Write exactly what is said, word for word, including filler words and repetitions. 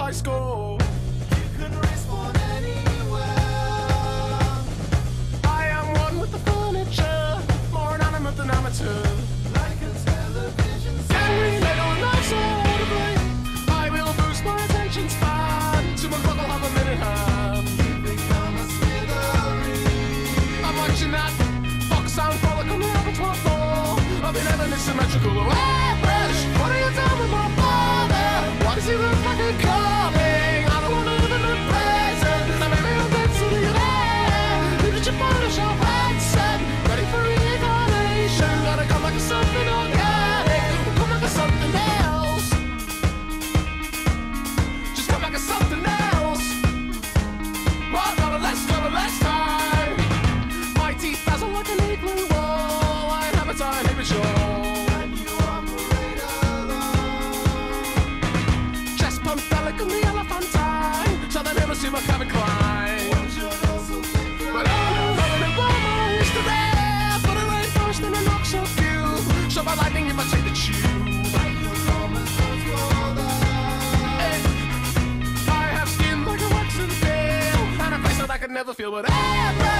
high school. You can respawn anywhere. I am one with the furniture, more inanimate than amateur. Like a television set. Gangrene, they don't know so audibly. I will boost my attention span to my knuckle have a minute hand. You become a smithereen. I'm watching that Foxhound, frolic on the abattoir floor. I've been having this symmetrical Airbrush. What are you doing with my father? Why does he look like a carving? I don't wanna live in the present. Now maybe I'm dead to the air. Who did you Photoshop headset? Ready for reincarnation. Gotta come back to something organic. Or come back to something else. Just come back to something else. Well, gotta less, gotta less time. My teeth dazzle like an igloo wall. I have a time, hey, sure. And you operate alone. Chest pump phallic on the elephantine, so they never see my Calvin Klein. One should also think But I'm running in Walmart, it's the rare. But it ain't first in a knock so few. So by lightning if I take the tube. like your common sense for that. I have skin like a wax and feel, and a face that I could never feel. But Airbrush.